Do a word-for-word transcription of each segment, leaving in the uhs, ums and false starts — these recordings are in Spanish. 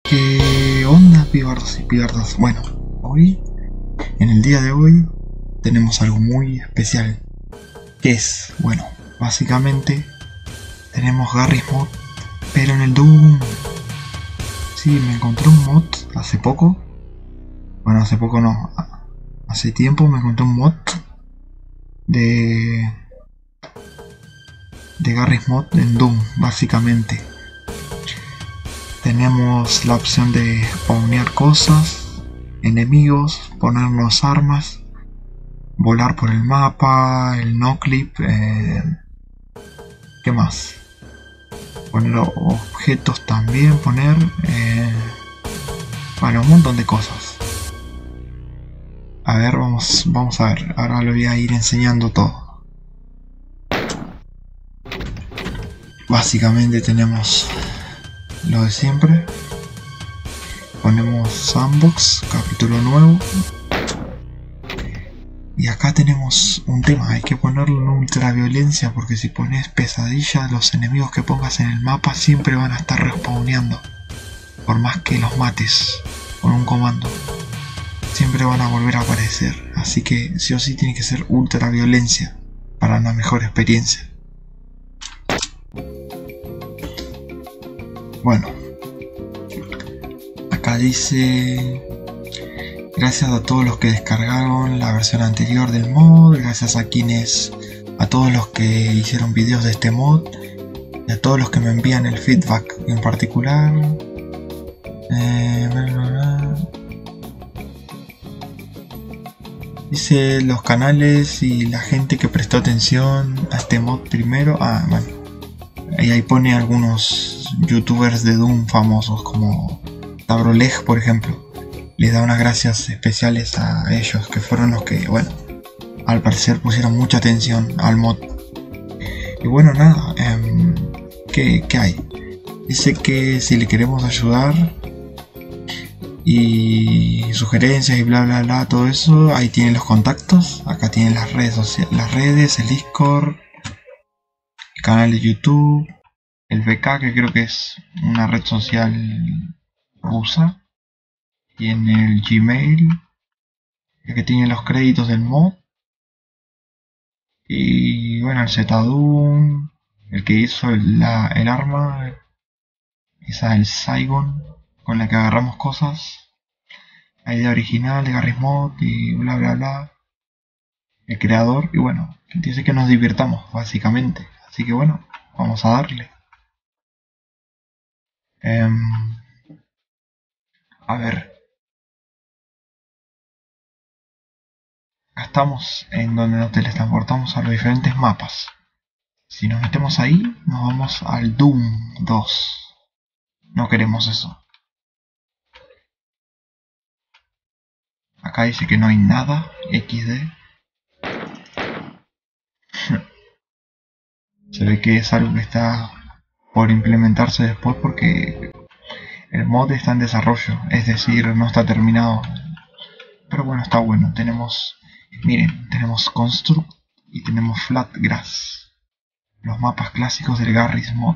¿Qué onda, pibardos y pibardas? Bueno, hoy, en el día de hoy, tenemos algo muy especial. Que es, bueno, básicamente tenemos Garry's Mod, pero en el Doom. Sí, me encontré un mod hace poco. Bueno, hace poco no, hace tiempo me encontré un mod de de Garry's Mod en Doom, básicamente. Tenemos la opción de spawnear cosas, enemigos, ponernos armas, volar por el mapa, el no clip, eh, ¿qué más? Poner objetos también, poner, eh, bueno, un montón de cosas. A ver, vamos, vamos a ver, ahora lo voy a ir enseñando todo. Básicamente tenemos lo de siempre. Ponemos Sandbox, capítulo nuevo. Y acá tenemos un tema, hay que ponerlo en ultraviolencia, porque si pones pesadilla, los enemigos que pongas en el mapa siempre van a estar respawneando. Por más que los mates con un comando, siempre van a volver a aparecer. Así que sí o sí tiene que ser ultraviolencia para una mejor experiencia. Bueno, acá dice: gracias a todos los que descargaron la versión anterior del mod, gracias a quienes, a todos los que hicieron videos de este mod y a todos los que me envían el feedback en particular. Eh, bla, bla, bla. Dice los canales y la gente que prestó atención a este mod primero. Ah, bueno. Y ahí pone algunos youtubers de Doom famosos como Tabroleg, por ejemplo. Les da unas gracias especiales a ellos, que fueron los que, bueno, al parecer pusieron mucha atención al mod. Y bueno, nada, eh, ¿qué, ¿qué hay? Dice que si le queremos ayudar y sugerencias y bla bla bla, todo eso, ahí tienen los contactos. Acá tienen las redes sociales, las redes, el Discord, el canal de YouTube, el B K, que creo que es una red social rusa, y en el Gmail, que tiene los créditos del mod, y bueno, el Zdoom, el que hizo el, la, el arma, esa el Saigon, con la que agarramos cosas, la idea original de Garry's Mod y bla bla bla, el creador. Y bueno, dice que nos divirtamos básicamente, así que bueno, vamos a darle. Um, a ver, acá estamos en donde nos teletransportamos a los diferentes mapas. Si nos metemos ahí, nos vamos al Doom dos. No queremos eso. Acá dice que no hay nada, equis de. Se ve que es algo que está por implementarse después, porque el mod está en desarrollo, es decir, no está terminado. Pero bueno, está bueno. Tenemos, miren, tenemos Construct y tenemos Flat Grass, los mapas clásicos del Garry's Mod.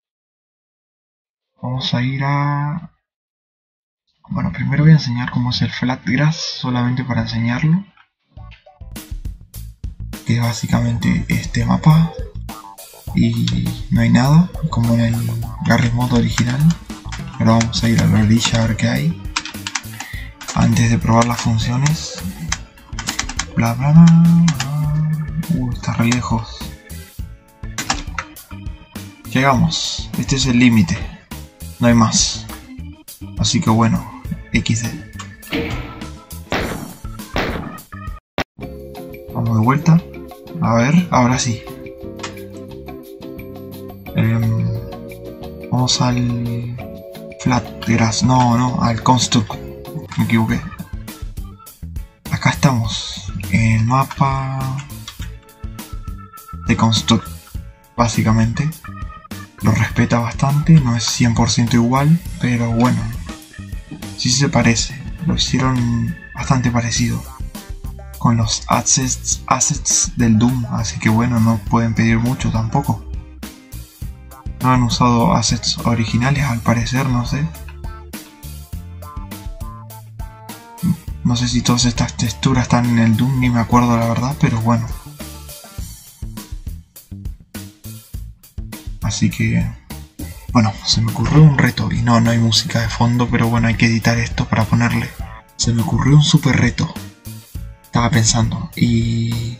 Vamos a ir a... Bueno, primero voy a enseñar cómo es el Flat Grass, solamente para enseñarlo. Que es básicamente este mapa. Y no hay nada, como en el Garry's Mod original. Ahora vamos a ir a la orilla a ver qué hay, antes de probar las funciones. Bla bla bla. Uh, está re lejos. Llegamos, este es el límite, no hay más. Así que bueno, equis de. Vamos de vuelta. A ver, ahora sí. Eh, vamos al Flat Grass, no, no, al Construct, me equivoqué. Acá estamos, en el mapa de Construct, básicamente. Lo respeta bastante, no es cien por ciento igual, pero bueno, sí se parece, lo hicieron bastante parecido con los assets, assets del Doom, así que bueno, no pueden pedir mucho tampoco. No han usado assets originales al parecer, no sé. No sé si todas estas texturas están en el Doom, ni me acuerdo la verdad, pero bueno. Así que... bueno, se me ocurrió un reto, y no, no hay música de fondo, pero bueno, hay que editar esto para ponerle. Se me ocurrió un super reto. Estaba pensando, y...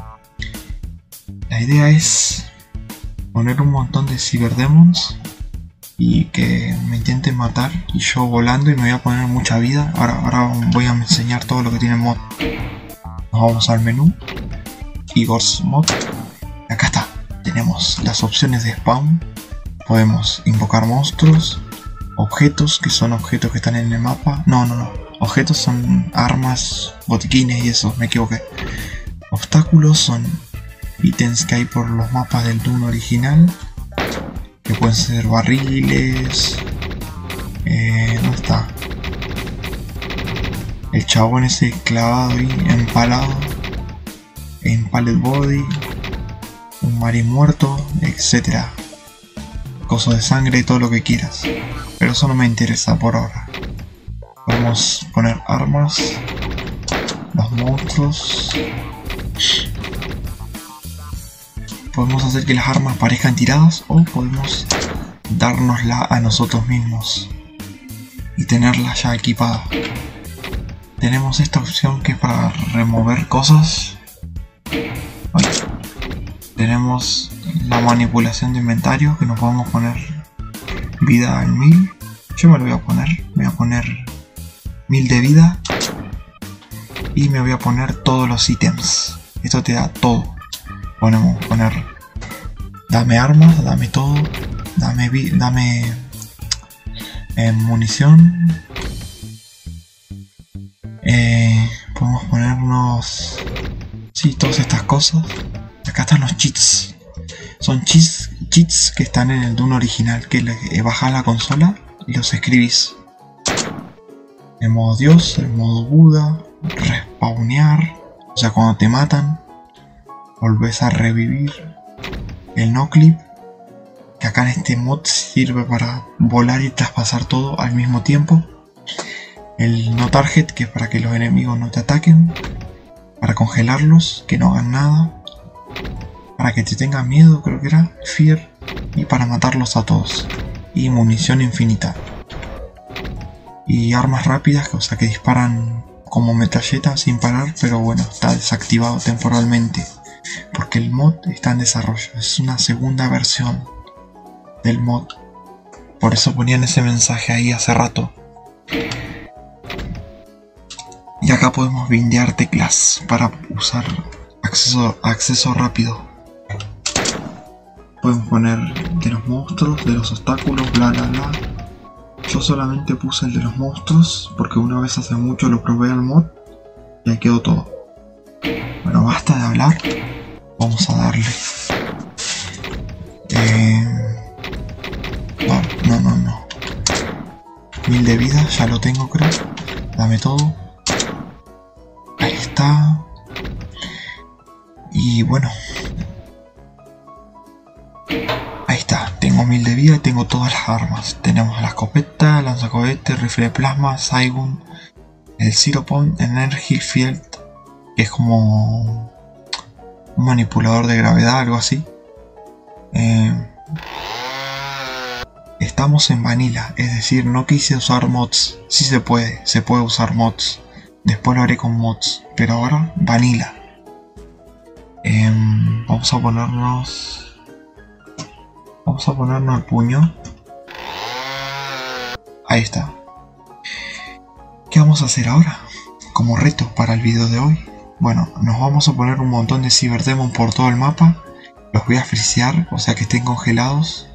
la idea es poner un montón de cyberdemons y que me intenten matar, y yo volando, y me voy a poner mucha vida. Ahora, ahora voy a enseñar todo lo que tiene el mod. Nos vamos al menú, Igor's Mod. Acá está, tenemos las opciones de spawn. Podemos invocar monstruos, objetos, que son objetos que están en el mapa. No, no, no. Objetos son armas, botiquines y eso, me equivoqué. Obstáculos son ítems que hay por los mapas del Doom original, que pueden ser barriles. Eh, ¿Dónde está? El chabón ese clavado y empalado. En pallet body. Un marín muerto, etcétera. Cosas de sangre, todo lo que quieras. Pero eso no me interesa por ahora. Podemos poner armas. Los monstruos. Podemos hacer que las armas parezcan tiradas, o podemos dárnosla a nosotros mismos y tenerla ya equipada. Tenemos esta opción que es para remover cosas. Ay. Tenemos la manipulación de inventario, que nos podemos poner vida al mil. Yo me lo voy a poner, me voy a poner mil de vida y me voy a poner todos los ítems. Esto te da todo. Podemos poner, dame armas, dame todo, dame, dame eh, munición. Eh, podemos ponernos, sí, todas estas cosas. Acá están los cheats. Son cheats, cheats que están en el Doom original, que le, eh, bajás la consola y los escribís. El modo Dios, el modo Buda, respawnear, o sea, cuando te matan volvés a revivir. El no clip, que acá en este mod sirve para volar y traspasar todo al mismo tiempo. El no target, que es para que los enemigos no te ataquen, para congelarlos, que no hagan nada, para que te tengan miedo, creo que era fear, y para matarlos a todos. Y munición infinita. Y armas rápidas, o sea, que disparan como metralleta sin parar, pero bueno, está desactivado temporalmente porque el mod está en desarrollo. Es una segunda versión del mod, por eso ponían ese mensaje ahí hace rato. Y acá podemos bindear teclas para usar acceso, acceso rápido. Podemos poner de los monstruos, de los obstáculos, bla bla bla. Yo solamente puse el de los monstruos porque una vez hace mucho lo probé al mod y ahí quedó todo. Bueno, basta de hablar. Vamos a darle. Eh... No, no, no, no. Mil de vida, ya lo tengo, creo. Dame todo. Ahí está. Y bueno. Ahí está. Tengo mil de vida y tengo todas las armas. Tenemos la escopeta, lanzacohetes, rifle de plasma, Saigun, el Zero Point Energy Field, que es como un manipulador de gravedad, algo así. Eh, estamos en vanilla, es decir, no quise usar mods. Sí se puede, se puede usar mods. Después lo haré con mods, pero ahora vanilla. Eh, vamos a ponernos... Vamos a ponernos el puño. Ahí está. ¿Qué vamos a hacer ahora? Como reto para el video de hoy. Bueno, nos vamos a poner un montón de cyberdemon por todo el mapa. Los voy a frisear, o sea que estén congelados.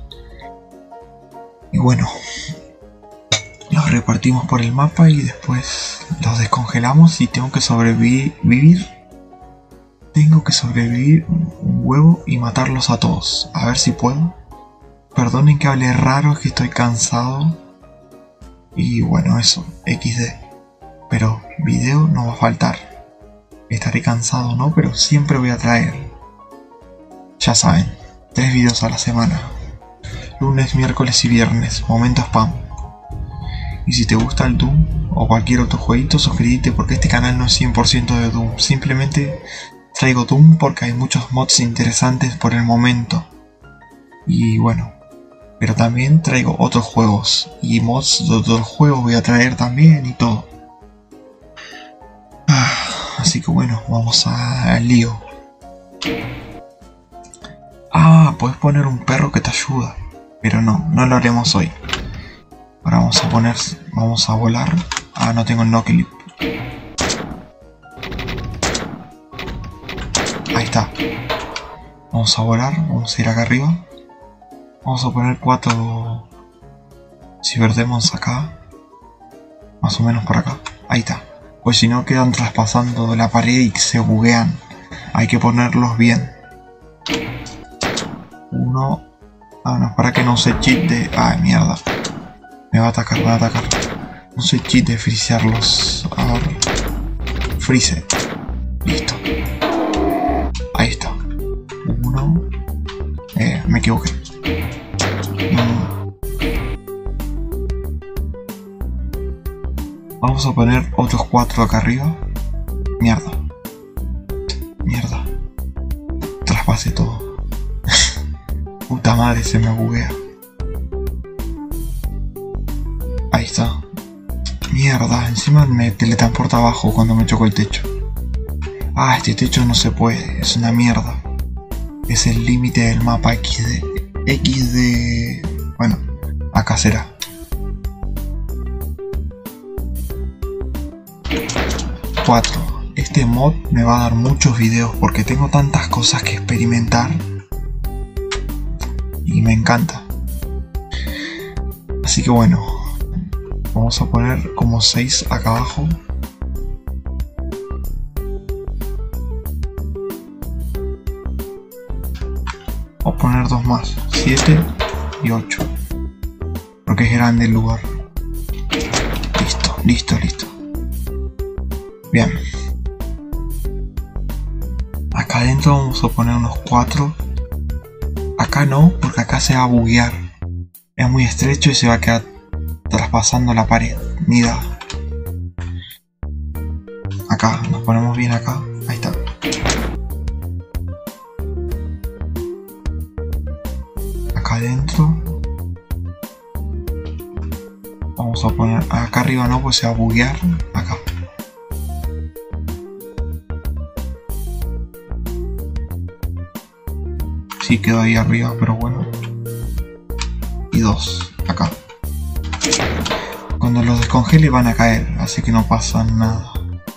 Y bueno, los repartimos por el mapa y después los descongelamos y tengo que sobrevivir. Tengo que sobrevivir un huevo y matarlos a todos. A ver si puedo. Perdonen que hable raro, es que estoy cansado. Y bueno, eso, equis de. Pero video no va a faltar. Estaré cansado, ¿no? Pero siempre voy a traer. Ya saben, tres videos a la semana. Lunes, miércoles y viernes, momento spam. Y si te gusta el Doom o cualquier otro jueguito, suscríbete porque este canal no es cien por ciento de Doom. Simplemente traigo Doom porque hay muchos mods interesantes por el momento. Y bueno, pero también traigo otros juegos y mods de otros juegos voy a traer también y todo. Ah, así que bueno, vamos al lío. Ah, puedes poner un perro que te ayuda, pero no, no lo haremos hoy. Ahora vamos a poner, vamos a volar. Ah, no tengo el no clip. Ahí está. Vamos a volar, vamos a ir acá arriba. Vamos a poner cuatro ciberdemons acá. Más o menos por acá. Ahí está. Pues si no quedan traspasando la pared y se buguean. Hay que ponerlos bien. Uno. Ah, no, para que no se cheat de... Ay, mierda. Me va a atacar, me va a atacar. No se cheat de frisearlos. A ver. Freeze. Listo. Ahí está. Uno. Eh, me equivoqué. Mm. Vamos a poner otros cuatro acá arriba. Mierda. Mierda. Traspase todo. Puta madre, se me buguea. Ahí está. Mierda, encima me teletransporta abajo cuando me choco el techo. Ah, este techo no se puede, es una mierda. Es el límite del mapa equis de... equis de... Bueno, acá será. cuatro. Este mod me va a dar muchos videos porque tengo tantas cosas que experimentar. Y me encanta. Así que bueno. Vamos a poner como seis acá abajo. Voy a poner dos más. siete y ocho. Porque es grande el lugar. Listo, listo, listo. Bien. Acá adentro vamos a poner unos cuatro. Acá no, porque acá se va a buguear. Es muy estrecho y se va a quedar traspasando la pared. Mira. Acá, nos ponemos bien acá. Ahí está. Acá adentro. Vamos a poner... Acá arriba no, pues se va a buguear. Acá. Sí quedó ahí arriba, pero bueno. Y dos. Acá. Cuando los descongele van a caer, así que no pasa nada.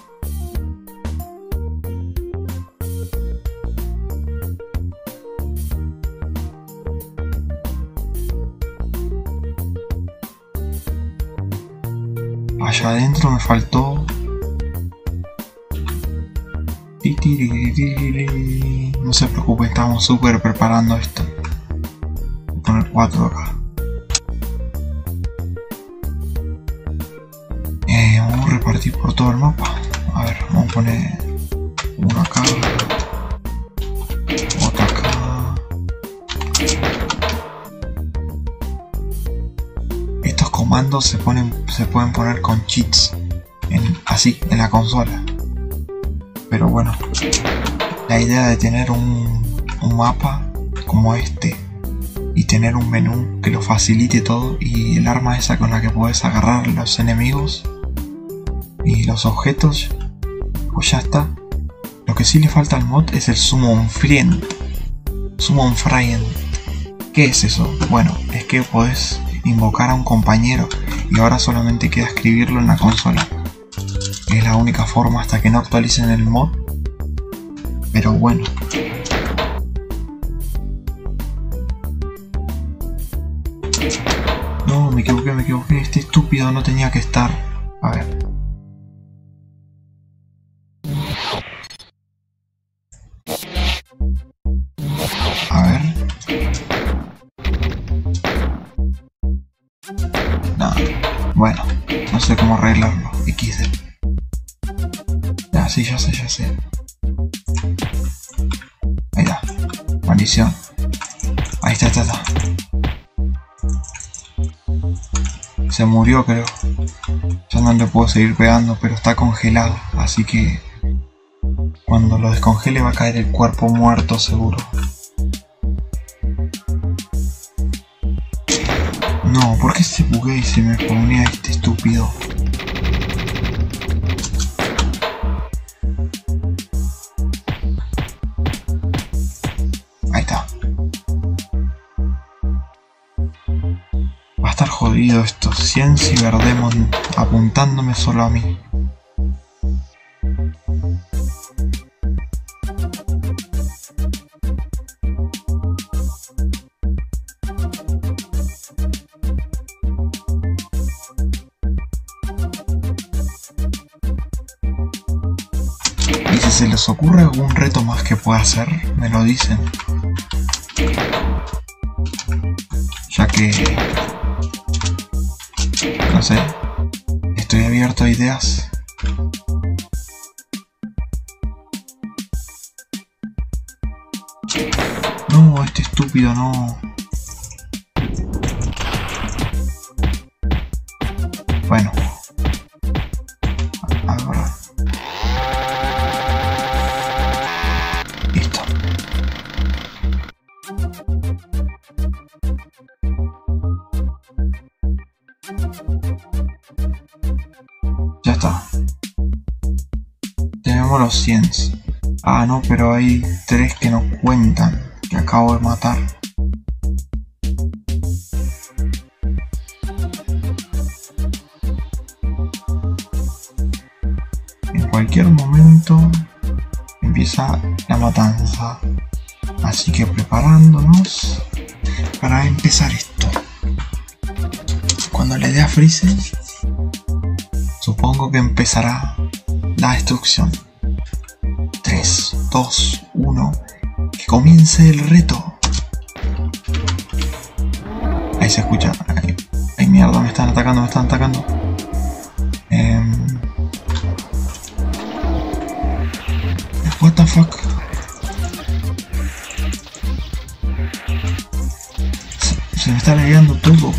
Allá adentro me faltó... No se preocupe, estamos súper preparando esto. Voy a poner cuatro acá. Eh, vamos a repartir por todo el mapa. A ver, vamos a poner uno acá, otro acá. Estos comandos se ponen, se pueden poner con cheats, en, así, en la consola. Pero bueno, la idea de tener un, un mapa como este y tener un menú que lo facilite todo y el arma esa con la que puedes agarrar los enemigos y los objetos, pues ya está. Lo que sí le falta al mod es el Summon Friend. Summon Friend. ¿Qué es eso? Bueno, es que podés invocar a un compañero y ahora solamente queda escribirlo en la consola. Es la única forma hasta que no actualicen el mod. Pero bueno. No, me equivoqué, me equivoqué. Este estúpido no tenía que estar. A ver. A ver. No. Bueno, no sé cómo arreglarlo. equis de. Ya, sí, ya sé, ya sé. Ahí está. Maldición. Ahí está, está, está. Se murió, creo. no le puedo seguir pegando, pero está congelado, así que cuando lo descongele va a caer el cuerpo muerto seguro. No, ¿por qué se buguea y se me ponía este estúpido? Ahí está. Va a estar jodido esto. cien Cyberdemon apuntándome solo a mí. Y si se les ocurre algún reto más que pueda hacer, me lo dicen. Ya que... no sé, estoy abierto a ideas. No, este estúpido no. Bueno. Ahora. Listo. Ya está. Tenemos los cien. Ah, no, pero hay tres que no cuentan, que acabo de matar. En cualquier momento empieza la matanza. Así que preparándonos para empezar esto. Cuando le dé a Freeze, supongo que empezará la destrucción. tres, dos, uno. Que comience el reto. Ahí se escucha. Ay, ay, mierda, me están atacando, me están atacando. Eh... What the fuck. Se, se me está lagueando todo.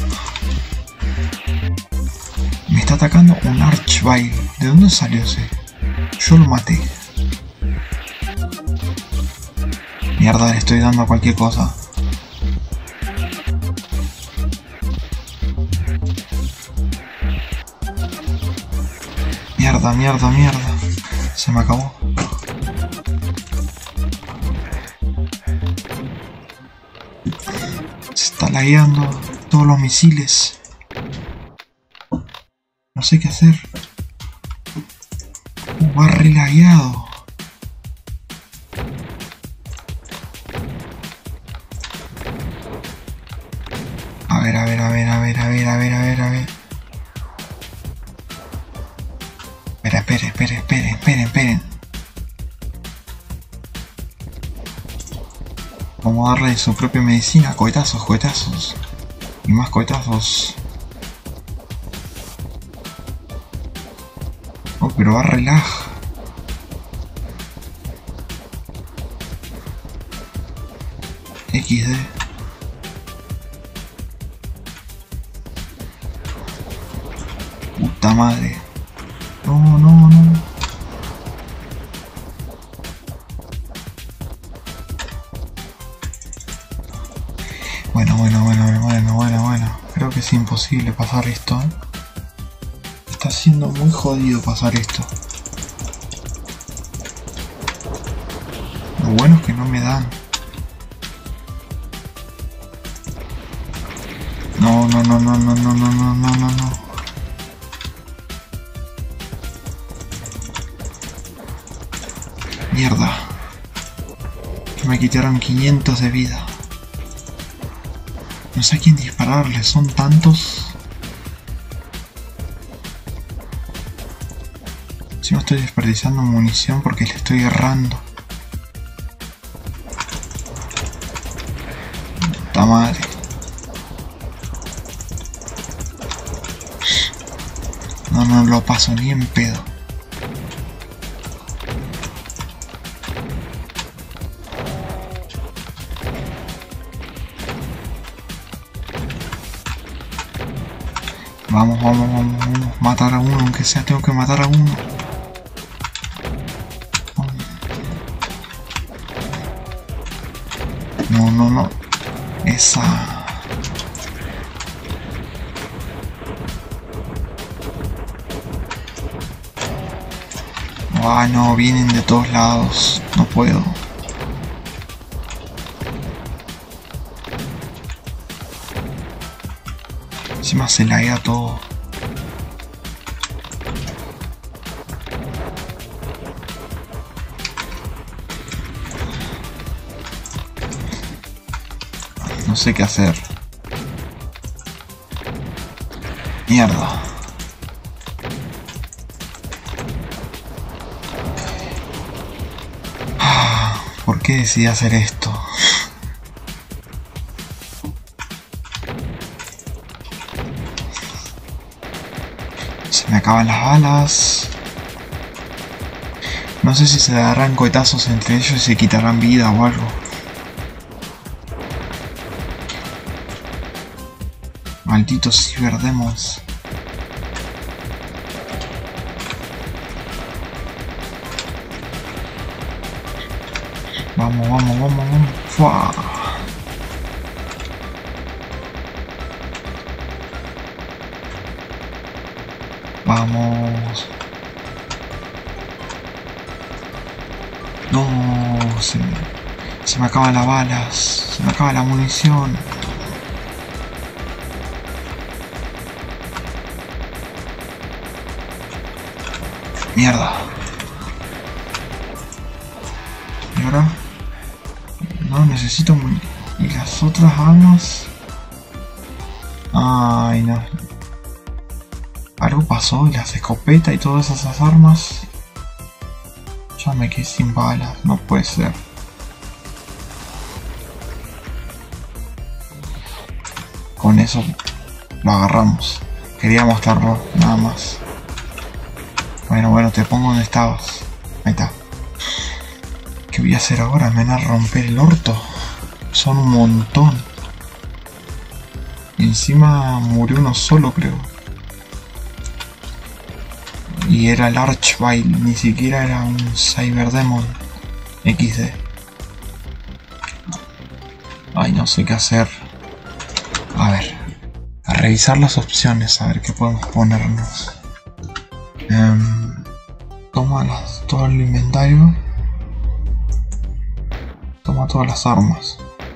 Me está atacando un Archvile. ¿De dónde salió ese? Yo lo maté. Mierda, le estoy dando a cualquier cosa. Mierda, mierda, mierda. Se me acabó. Se está lagueando todos los misiles. No sé qué hacer. Uh, va re lagueado. A ver, a ver, a ver, a ver, a ver, a ver, a ver, a ver. Espera, esperen, esperen, esperen, esperen, esperen. Vamos a darle su propia medicina. Cohetazos, cohetazos. Y más cohetazos. Oh, pero va relaja. equis de. Puta madre. No, no, no. Bueno, bueno, bueno, bueno, bueno, bueno. Creo que es imposible pasar esto. Está siendo muy jodido pasar esto. Lo bueno es que no me dan. No, no, no, no, no, no, no, no, no, no, no. Mierda. Que me quitaron quinientos de vida. No sé a quién dispararle, son tantos. Si no estoy desperdiciando munición porque le estoy errando. Puta madre. No, no lo paso ni en pedo. Vamos, vamos, vamos, vamos. Matar a uno, aunque sea, tengo que matar a uno. No, no, no. Esa. Ah, no, vienen de todos lados. No puedo. Encima se laguea todo. No sé qué hacer. Mierda. ¿Por qué decidí hacer esto? Se me acaban las balas. No sé si se darán cohetazos entre ellos y se quitarán vida o algo. Malditos ciberdemons. Vamos, vamos, vamos, vamos. ¡Fua! Vamos. No, se me, se me acaban las balas. Se me acaba la munición. Mierda. ¿Y ahora? No, necesito muy... ¿Y las otras armas? Ay, no. Algo pasó y las escopetas y todas esas armas. Ya me quedé sin balas, no puede ser. Con eso lo agarramos. Quería mostrarlo, nada más. Bueno, bueno, te pongo donde estabas. Ahí está. ¿Qué voy a hacer ahora? Me van a romper el orto. Son un montón. Y encima murió uno solo, creo. Y era el Archvile, ni siquiera era un Cyberdemon equis de. Ay, no sé qué hacer. A ver. A revisar las opciones, a ver qué podemos ponernos. Um, toma las, todo el inventario. Toma todas las armas.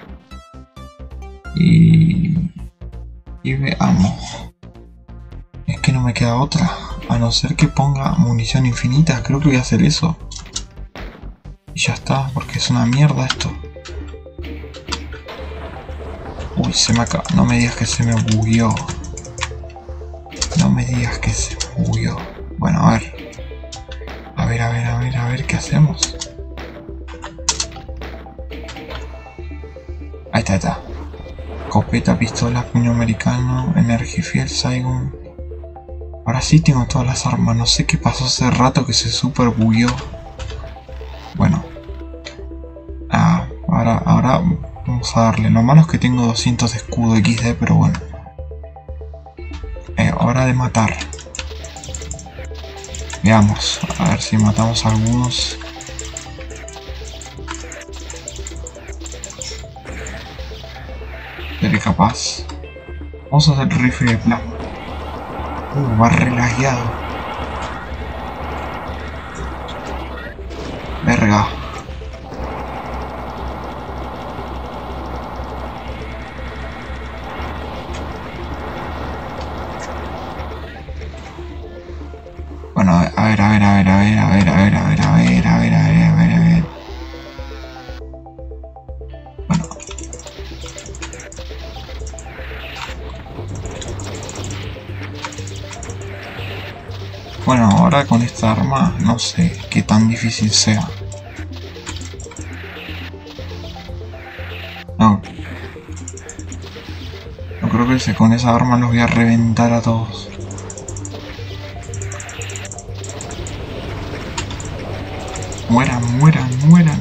Y... Y veamos. Es que no me queda otra. A no ser que ponga munición infinita. Creo que voy a hacer eso. Y ya está, porque es una mierda esto. Uy, se me acaba. No me digas que se me bugueó. No me digas que se me bugueó. Bueno, a ver. A ver, a ver, a ver, a ver qué hacemos. Ahí está, ahí está. Escopeta, pistola, puño americano, energía fiel, Saigon. Ahora sí tengo todas las armas. No sé qué pasó hace rato que se super bugueó. Bueno. Ah, ahora, ahora vamos a darle. Lo malo es que tengo doscientos de escudo equis de, pero bueno. Eh, hora de matar. Veamos, a ver si matamos a algunos. Seré capaz. Vamos a hacer rifle de plasma. Uh, va relagueado. Verga. Bueno, a ver, a ver, a ver, a ver, a ver, a ver, a ver, a ver, a ver, a ver, a ver, a ver. Bueno. Bueno, ahora con esta arma no sé qué tan difícil sea. No. No creo que con esa arma los voy a reventar a todos. Mueran, mueran, mueran.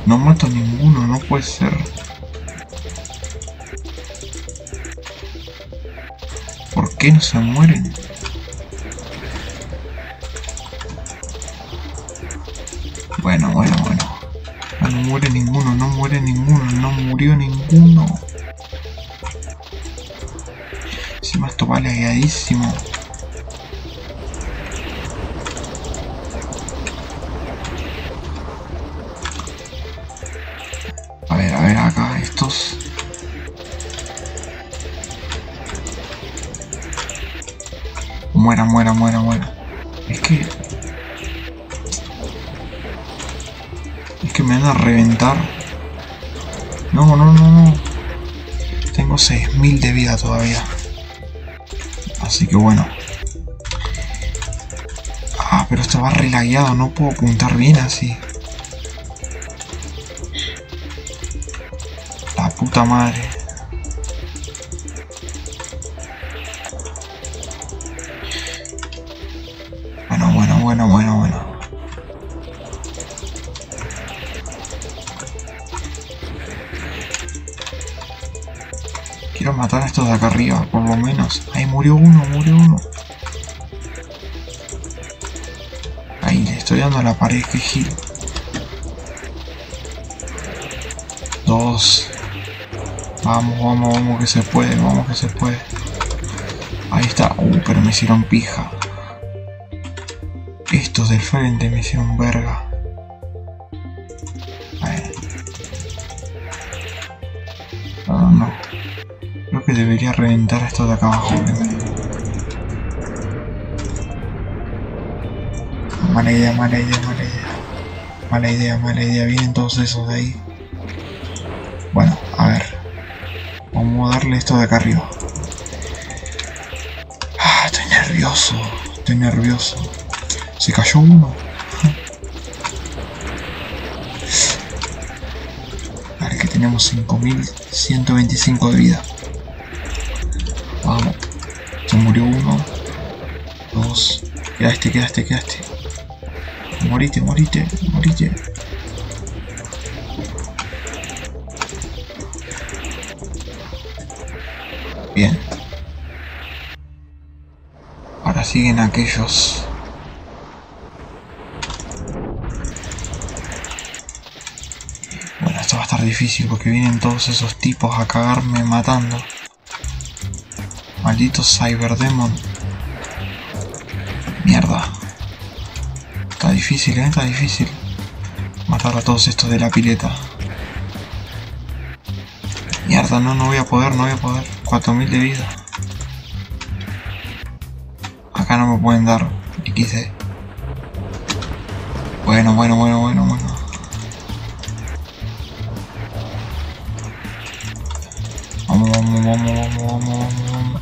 No mato a ninguno, no puede ser. ¿Por qué no se mueren? Bueno, bueno, bueno. No muere ninguno, no muere ninguno, no murió ninguno. Encima esto va lagueadísimo. A ver, a ver acá, estos. Muera, muera, muera, muera. Es que... Es que me van a reventar. No, no, no, no. Tengo seis mil de vida todavía. Así que bueno. Ah, pero esto va relagueado. No puedo apuntar bien así. La puta madre. Bueno, bueno, bueno, bueno, bueno. Quiero matar a estos de acá arriba, por lo menos. Ahí murió uno, murió uno. Ahí le estoy dando a la pared, que giro. Dos. Vamos, vamos, vamos que se puede, vamos que se puede. Ahí está. Uh, pero me hicieron pija. Estos del frente me hicieron verga. Ahí. No, no. Creo que debería reventar esto de acá abajo. Mala idea, mala idea, mala idea. Mala idea, mala idea. Vienen todos esos de ahí. Bueno, a ver. Vamos a darle esto de acá arriba. Ah, estoy nervioso. Estoy nervioso. Se cayó uno. Vale, que tenemos cinco mil ciento veinticinco de vida. Vamos. Se murió uno. Dos. Quedaste, quedaste, quedaste. Morite, morite, morite. Bien. Ahora siguen aquellos. Bueno, esto va a estar difícil porque vienen todos esos tipos a cagarme matando. Maldito Cyberdemon. Mierda. Está difícil, eh, está difícil. Matar a todos estos de la pileta. Mierda, no, no voy a poder, no voy a poder. cuatro mil de vida. Acá no me pueden dar. equis de. Bueno, bueno, bueno, bueno, bueno. Vamos, vamos, vamos, vamos, vamos, vamos.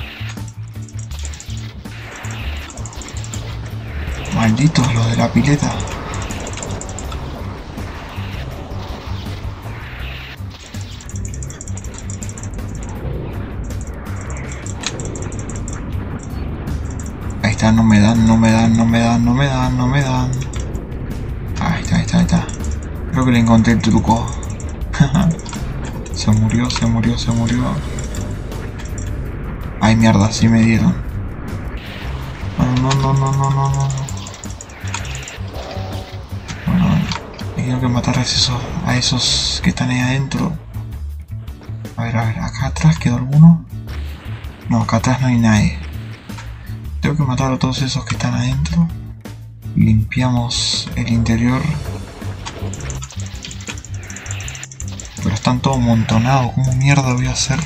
Malditos los de la pileta. Ahí está, no me dan, no me dan, no me dan, no me dan, no me dan. Ahí está, ahí está, ahí está. Creo que le encontré el truco. Se murió, se murió, se murió. Ay, mierda, sí me dieron. No, no, no, no, no, no, no. Tengo que matar a esos, a esos que están ahí adentro. A ver, a ver, acá atrás quedó alguno. No, acá atrás no hay nadie. Tengo que matar a todos esos que están adentro. Limpiamos el interior. Pero están todos amontonados. ¿Cómo mierda voy a hacer?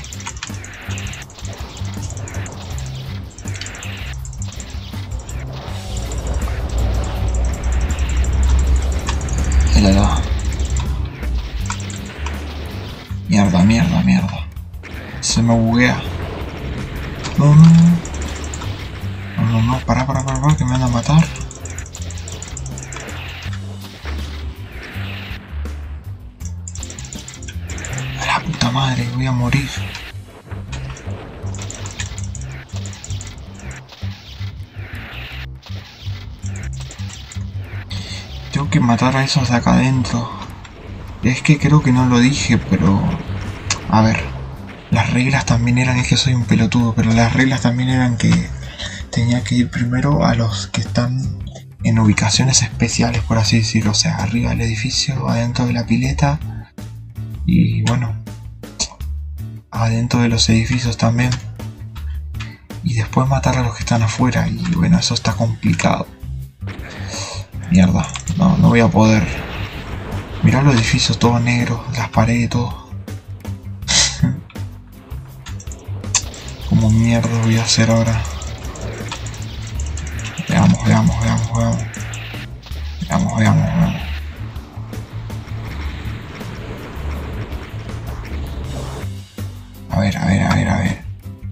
Mierda, mierda, mierda. Se me buguea. No, no, no. No, no, no. Para, para, para, para, que me van a matar. A la puta madre, voy a morir. Tengo que matar a esos de acá adentro. Es que creo que no lo dije, pero... A ver, las reglas también eran... Es que soy un pelotudo, pero las reglas también eran que tenía que ir primero a los que están en ubicaciones especiales, por así decirlo. O sea, arriba del edificio, adentro de la pileta. Y bueno, adentro de los edificios también. Y después matar a los que están afuera. Y bueno, eso está complicado. Mierda, no, no voy a poder. Mirá los edificios todos negros, las paredes, todo. ¿Cómo mierda voy a hacer ahora? Veamos, veamos, veamos, veamos. Veamos, veamos, veamos. A ver, a ver, a ver, a ver.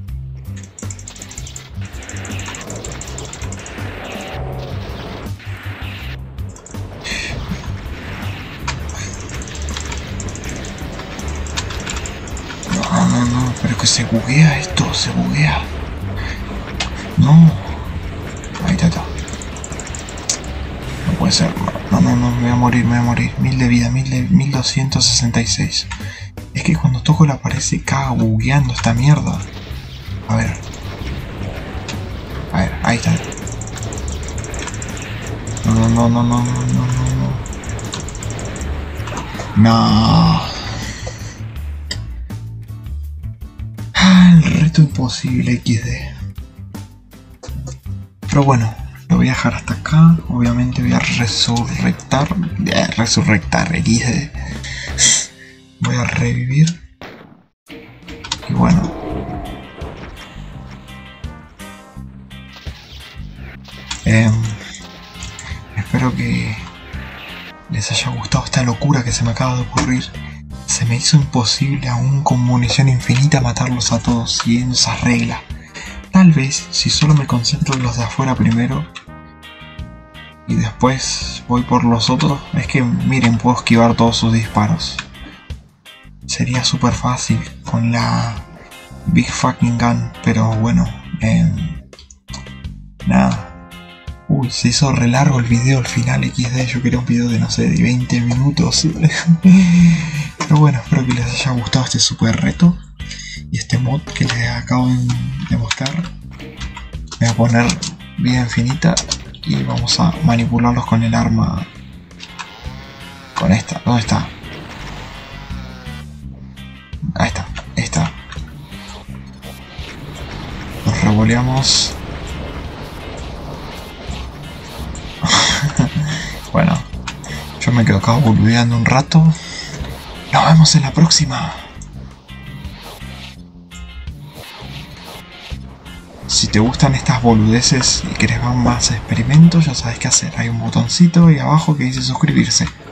No, no, no, pero que se buguea esto, se buguea. No. Ahí está, está. No puede ser. No, no, no, me voy a morir, me voy a morir. Mil de vida, mil de, mil doscientos sesenta y seis. Es que cuando toco la pared se caga bugueando esta mierda. A ver. A ver, ahí está. No, no, no, no, no, no, no, no. No. Ah, el reto imposible equis de. Pero bueno, lo voy a dejar hasta acá. Obviamente voy a resurrectar. Eh, resurrectar equis de. Voy a revivir. Y bueno. Eh, espero que les haya gustado esta locura que se me acaba de ocurrir. Se me hizo imposible aún con munición infinita matarlos a todos siguiendo esas reglas. Tal vez si solo me concentro en los de afuera primero y después voy por los otros. Es que miren, puedo esquivar todos sus disparos. Sería súper fácil con la Big Fucking Gun, pero bueno, eh, nada. Uy, se hizo re largo el video al final equis de. Yo quería un video de no sé, de veinte minutos. Pero bueno, espero que les haya gustado este super reto y este mod que les acabo de mostrar. Voy a poner vida infinita y vamos a manipularlos con el arma. Con esta, ¿dónde está? Ahí está, ahí está. Los revoleamos. Bueno, yo me quedo acá boludeando un rato. Nos vemos en la próxima. Si te gustan estas boludeces y querés ver más experimentos, ya sabes qué hacer. Hay un botoncito ahí abajo que dice suscribirse.